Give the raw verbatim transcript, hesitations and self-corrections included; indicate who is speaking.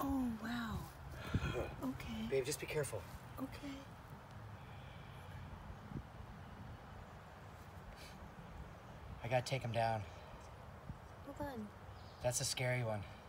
Speaker 1: Oh, wow. Okay.
Speaker 2: Babe, just be careful.
Speaker 1: Okay.
Speaker 2: I gotta take him down.
Speaker 1: Hold on.
Speaker 2: That's a scary one.